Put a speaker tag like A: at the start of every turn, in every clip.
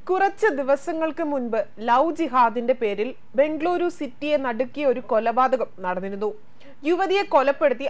A: കുറച്ച് ദിവസങ്ങൾക്ക് മുൻപ് ലവ് ജിഹാദിന്റെ പേരിൽ ബംഗളൂരു സിറ്റിയെ നടുക്കിയ ഒരു കൊലപാതകം നടന്നിരുന്നു. യുവതിയെ കൊലപ്പെടുത്തി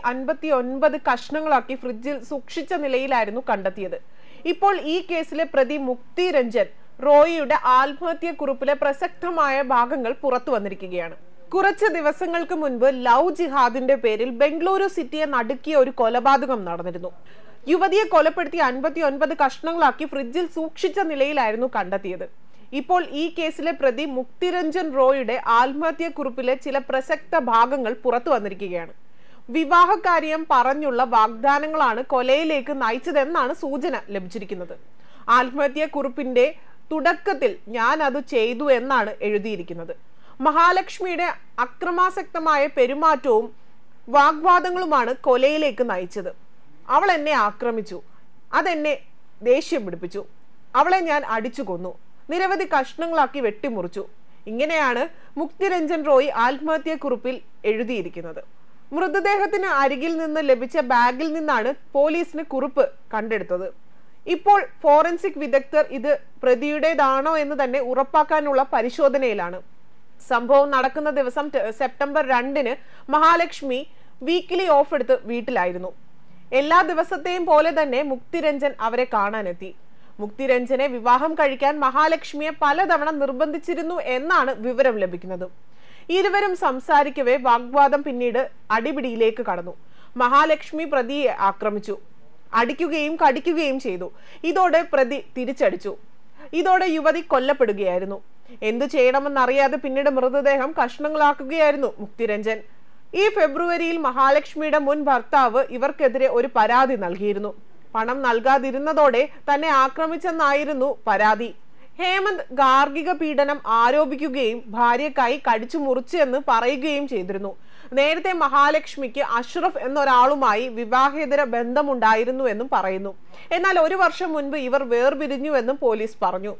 A: 59 കഷ്ണങ്ങളാക്കി ഫ്രിഡ്ജിൽ സൂക്ഷിച്ച നിലയിലായിരുന്നു കണ്ടെത്തിയത്. ഇപ്പോൾ ഈ കേസിലെ പ്രതി മുക്തി രഞ്ജൻ റോയിയുടെ ആത്മഹത്യക്കുറിപ്പിലെ പ്രസക്തമായ ഭാഗങ്ങൾ പുറത്തു വന്നിരിക്കുകയാണ്. കുറച്ച് ദിവസങ്ങൾക്ക് മുൻപ് ലവ് ജിഹാദിന്റെ പേരിൽ ബംഗളൂരു സിറ്റിയെ നടുക്കിയ ഒരു കൊലപാതകം നടന്നിരുന്നു. യുവതിയെ കൊലപ്പെടുത്തി 59 കഷ്ണങ്ങളാക്കി ഫ്രിഡ്ജിൽ സൂക്ഷിച്ച നിലയിലായിരുന്നു കണ്ടെത്തിയത്. ഇപ്പോൾ ഈ കേസിലെ പ്രതി മുക്തിരഞ്ജൻ റോയിയുടെ ആത്മഹത്യക്കുറിപ്പിലെ ചില പ്രസക്ത ഭാഗങ്ങൾ പുറത്തു വന്നിരിക്കുകയാണ്. വിവാഹകാര്യം പറഞ്ഞുള്ള വാഗ്ദാനങ്ങളാണ് കൊലയിലേക്ക് നയിച്ചതെന്നാണ് സൂചന ലഭിച്ചിരിക്കുന്നത്. ആത്മഹത്യക്കുറിപ്പിന്റെ തുടക്കത്തിൽ ഞാൻ അത് ചെയ്തു എന്നാണ് എഴുതിയിരിക്കുന്നത്. മഹാലക്ഷ്മിയുടെ അക്രമാസക്തമായ പെരുമാറ്റവും വാഗ്വാദങ്ങളുമാണ് കൊലയിലേക്ക് നയിച്ചത്. അവൾ എന്നെ ആക്രമിച്ചു, അതെന്നെ ദേഷ്യം പിടിപ്പിച്ചു, അവളെ ഞാൻ അടിച്ചു കൊന്നു, നിരവധി കഷ്ണങ്ങളാക്കി വെട്ടിമുറിച്ചു. ഇങ്ങനെയാണ് മുക്തിരഞ്ജൻ റോയ് ആത്മഹത്യക്കുറിപ്പിൽ എഴുതിയിരിക്കുന്നത്. മൃതദേഹത്തിന് അരികിൽ നിന്ന് ലഭിച്ച ബാഗിൽ നിന്നാണ് പോലീസിന് കുറിപ്പ് കണ്ടെടുത്തത്. ഇപ്പോൾ ഫോറൻസിക് വിദഗ്ധർ ഇത് പ്രതിയുടേതാണോ എന്ന് തന്നെ ഉറപ്പാക്കാനുള്ള പരിശോധനയിലാണ്. സംഭവം നടക്കുന്ന ദിവസം സെപ്റ്റംബർ 2-ന് മഹാലക്ഷ്മി വീക്കിലി ഓഫ് എടുത്ത് വീട്ടിലായിരുന്നു. എല്ലാ ദിവസത്തെയും പോലെ തന്നെ മുക്തിരഞ്ജൻ അവരെ കാണാനെത്തി. മുക്തിരഞ്ജനെ വിവാഹം കഴിക്കാൻ മഹാലക്ഷ്മിയെ പലതവണ നിർബന്ധിച്ചിരുന്നു എന്നാണ് വിവരം ലഭിക്കുന്നത്. ഇരുവരും സംസാരിക്കവേ വാഗ്വാദം പിന്നീട് അടിപിടിയിലേക്ക് കടന്നു. മഹാലക്ഷ്മി പ്രതിയെ ആക്രമിച്ചു, അടിക്കുകയും കടിക്കുകയും ചെയ്തു. ഇതോടെ പ്രതി തിരിച്ചടിച്ചു. ഇതോടെ യുവതി കൊല്ലപ്പെടുകയായിരുന്നു. എന്തു ചെയ്യണമെന്നറിയാതെ പിന്നീട് മൃതദേഹം കഷ്ണങ്ങളാക്കുകയായിരുന്നു മുക്തിരഞ്ജൻ. ഈ ഫെബ്രുവരിയിൽ മഹാലക്ഷ്മിയുടെ മുൻ ഭർത്താവ് ഇവർക്കെതിരെ ഒരു പരാതി നൽകിയിരുന്നു. പണം നൽകാതിരുന്നതോടെ തന്നെ ആക്രമിച്ചെന്നായിരുന്നു പരാതി. ഹേമന്ത് ഗാർഹിക പീഡനം ആരോപിക്കുകയും ഭാര്യക്കായി കടിച്ചു മുറിച്ചു എന്ന് പറയുകയും ചെയ്തിരുന്നു. നേരത്തെ മഹാലക്ഷ്മിക്ക് അഷ്റഫ് എന്നൊരാളുമായി വിവാഹേതര ബന്ധമുണ്ടായിരുന്നു എന്നും പറയുന്നു. എന്നാൽ 1 വർഷം മുൻപ് ഇവർ വേർപിരിഞ്ഞുവെന്നും പോലീസ് പറഞ്ഞു.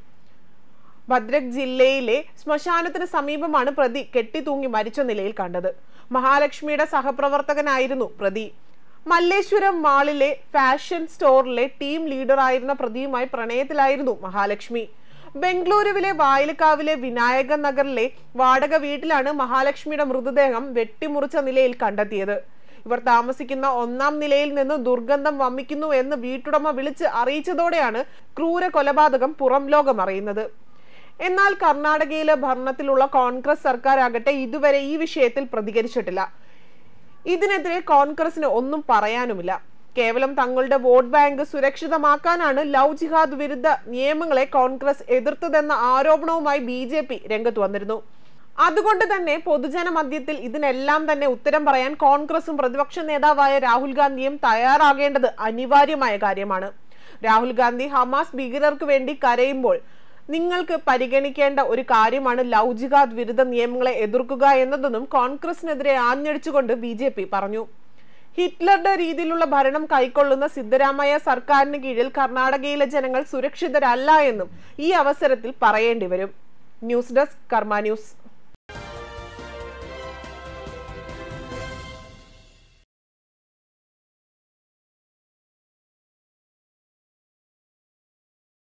A: ഭദ്രക് ജില്ലയിലെ ശ്മശാനത്തിന് സമീപമാണ് പ്രതി കെട്ടിത്തൂങ്ങി മരിച്ച നിലയിൽ കണ്ടത്. മഹാലക്ഷ്മിയുടെ സഹപ്രവർത്തകനായിരുന്നു പ്രതി. മല്ലേശ്വരം മാളിലെ ഫാഷൻ സ്റ്റോറിലെ ടീം ലീഡറായിരുന്ന പ്രതിയുമായി പ്രണയത്തിലായിരുന്നു മഹാലക്ഷ്മി. ബംഗളൂരുവിലെ വായിലക്കാവിലെ വിനായക നഗറിലെ വാടക വീട്ടിലാണ് മഹാലക്ഷ്മിയുടെ മൃതദേഹം വെട്ടിമുറിച്ച നിലയിൽ കണ്ടെത്തിയത്. ഇവർ താമസിക്കുന്ന 1-ാം നിലയിൽ നിന്ന് ദുർഗന്ധം വമിക്കുന്നു എന്ന് വീട്ടുടമ വിളിച്ച് അറിയിച്ചതോടെയാണ് ക്രൂര കൊലപാതകം പുറം ലോകം അറിയുന്നത്. എന്നാൽ കർണാടകയിലെ ഭരണത്തിലുള്ള കോൺഗ്രസ് സർക്കാരാകട്ടെ ഇതുവരെ ഈ വിഷയത്തിൽ പ്രതികരിച്ചിട്ടില്ല. ഇതിനെതിരെ കോൺഗ്രസിന് ഒന്നും പറയാനുമില്ല. കേവലം തങ്ങളുടെ വോട്ട് ബാങ്ക് സുരക്ഷിതമാക്കാനാണ് ലവ് ജിഹാദ് വിരുദ്ധ നിയമങ്ങളെ കോൺഗ്രസ് എതിർത്തതെന്ന ആരോപണവുമായി BJP രംഗത്ത് വന്നിരുന്നു. അതുകൊണ്ട് തന്നെ പൊതുജന മധ്യത്തിൽ ഇതിനെല്ലാം തന്നെ ഉത്തരം പറയാൻ കോൺഗ്രസും പ്രതിപക്ഷ നേതാവായ രാഹുൽ ഗാന്ധിയും തയ്യാറാകേണ്ടത് അനിവാര്യമായ കാര്യമാണ്. രാഹുൽ ഗാന്ധി ഹമാസ് ഭീകരർക്ക് വേണ്ടി കരയുമ്പോൾ നിങ്ങൾക്ക് പരിഗണിക്കേണ്ട ഒരു കാര്യമാണ് ലവ് ജിഹാദ് വിരുദ്ധ നിയമങ്ങളെ എതിർക്കുക എന്നതെന്നും കോൺഗ്രസിനെതിരെ ആഞ്ഞടിച്ചുകൊണ്ട് BJP പറഞ്ഞു. ഹിറ്റ്ലറുടെ രീതിയിലുള്ള ഭരണം കൈക്കൊള്ളുന്ന സിദ്ധരാമയ്യ സർക്കാരിന് കീഴിൽ കർണാടകയിലെ ജനങ്ങൾ സുരക്ഷിതരല്ല എന്നും ഈ അവസരത്തിൽ പറയേണ്ടി വരും. News desk Karma news.